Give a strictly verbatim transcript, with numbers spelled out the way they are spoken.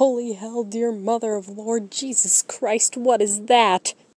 Holy hell, dear mother of Lord Jesus Christ, what is that?